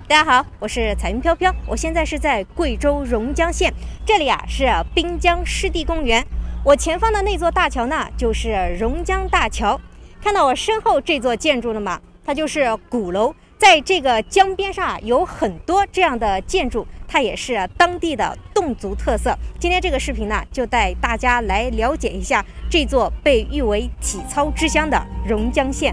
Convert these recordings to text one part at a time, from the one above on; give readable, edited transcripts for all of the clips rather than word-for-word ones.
大家好，我是彩云飘飘，我现在是在贵州榕江县，这里是滨江湿地公园。我前方的那座大桥呢，就是榕江大桥。看到我身后这座建筑了吗？它就是鼓楼。在这个江边上有很多这样的建筑，它也是当地的侗族特色。今天这个视频呢，就带大家来了解一下这座被誉为体操之乡的榕江县。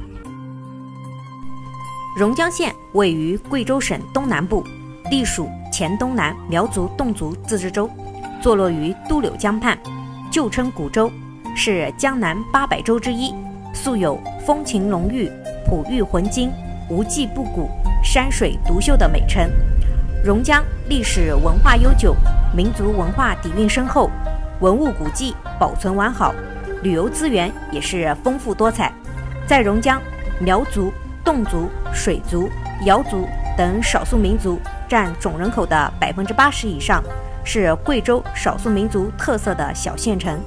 榕江县位于贵州省东南部，隶属黔东南苗族侗族自治州，坐落于都柳江畔，旧称古州，是江南800州之一，素有风情浓郁、璞玉浑金、无际不古、山水独秀的美称。榕江历史文化悠久，民族文化底蕴深厚，文物古迹保存完好，旅游资源也是丰富多彩。在榕江，苗族、侗族、水族、瑶族等少数民族占总人口的80%以上，是贵州少数民族特色的小县城。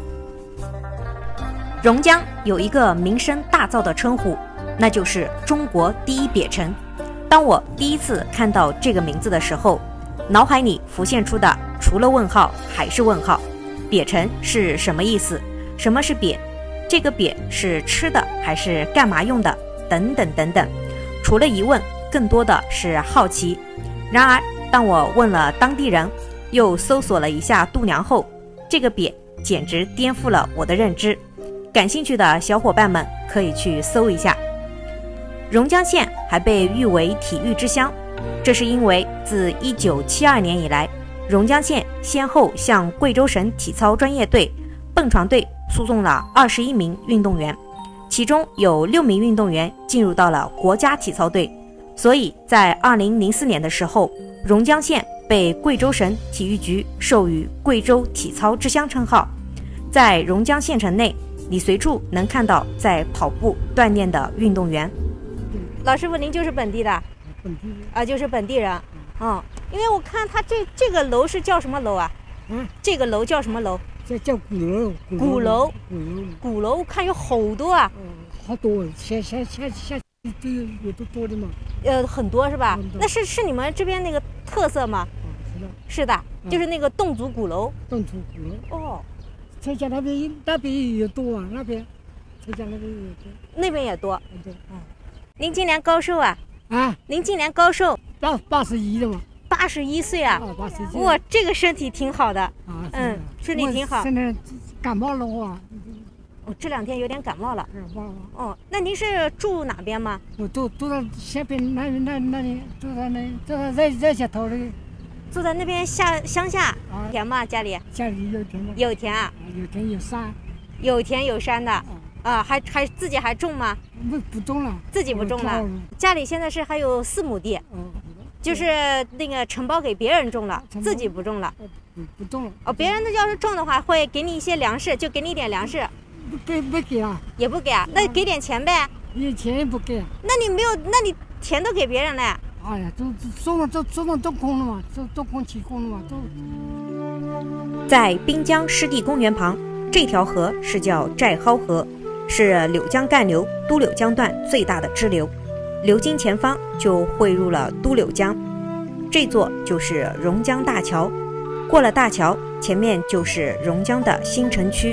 榕江有一个名声大噪的称呼，那就是中国第一瘪城。当我第一次看到这个名字的时候，脑海里浮现出的除了问号还是问号。瘪城是什么意思？什么是瘪？这个瘪是吃的还是干嘛用的？等等等等。除了疑问，更多的是好奇。然而当我问了当地人，又搜索了一下度娘后，这个瘪简直颠覆了我的认知。感兴趣的小伙伴们可以去搜一下。榕江县还被誉为体育之乡，这是因为自1972年以来，榕江县先后向贵州省体操专业队、蹦床队输送了21名运动员，其中有6名运动员进入到了国家体操队，所以在2004年的时候，榕江县被贵州省体育局授予贵州体操之乡称号。在榕江县城内，你随处能看到在跑步锻炼的运动员。老师傅，您就是本地的？ 本地啊，就是本地人。因为我看他这个楼是叫什么楼啊？这个楼叫什么楼？ 这叫鼓楼。 鼓楼。鼓楼，看有好多啊。 好多，现都有多的嘛。 很多是吧？那是你们这边那个特色吗？是的，就是那个侗族鼓楼。 侗族鼓楼。哦，蔡家那边也多啊，蔡家那边也多。 那边也多。 对。 您今年高寿啊？您今年高寿 ？81的嘛。 81岁啊 ！81岁。 哇，这个身体挺好的。身体挺好。 现在感冒了话。 这2天有点感冒了。那您是住哪边吗？ 我住在下边那里，住在热下头里。 住在那边乡下。田吗？家里有田吗？ 有田啊。 有田有山。 有田有山的。还自己还种吗？ 不种了， 自己不种了。家里现在是还有4亩地，就是那个承包给别人种了，自己不种了。 不种了。 别人要是种的话，会给你一些粮食，就给你一点粮食。 不给啊？ 也不给啊？那给点钱呗？ 钱也不给啊。 那你没有？那你田都给别人了？ 哎呀，都种空了嘛，都空气空了嘛，都。 在滨江湿地公园旁，这条河是叫寨蒿河。是柳江干流都柳江段最大的支流，流经前方就汇入了都柳江。这座就是榕江大桥，过了大桥，前面就是榕江的新城区。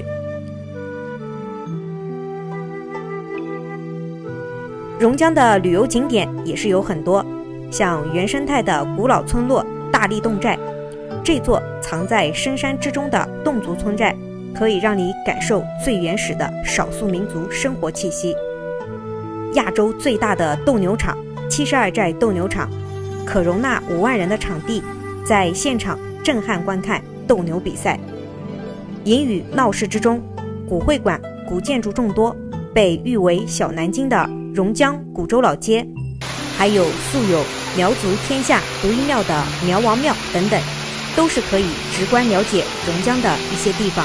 榕江的旅游景点也是有很多，像原生态的古老村落大力侗寨，这座藏在深山之中的侗族村寨，可以让你感受最原始的少数民族生活气息。亚洲最大的斗牛场72寨斗牛场，可容纳5万人的场地，在现场震撼观看斗牛比赛。隐于闹市之中，古会馆、古建筑众多，被誉为小南京的榕江古州老街，还有素有苗族天下独一庙的苗王庙等等，都是可以直观了解榕江的一些地方。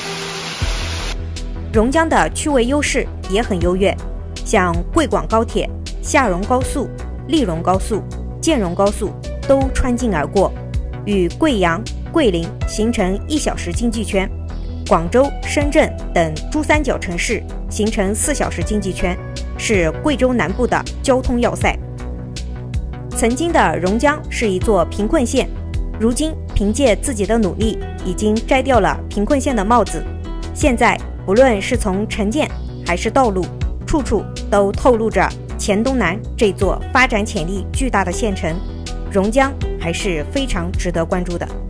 榕江的区位优势也很优越，像贵广高铁、下榕高速、丽榕高速、建榕高速都穿境而过，与贵阳、桂林形成1小时经济圈，广州、深圳等珠三角城市形成4小时经济圈，是贵州南部的交通要塞。 曾经的榕江是一座贫困县，如今凭借自己的努力，已经摘掉了贫困县的帽子。现在不论是从城建还是道路，处处都透露着黔东南这座发展潜力巨大的县城，榕江还是非常值得关注的。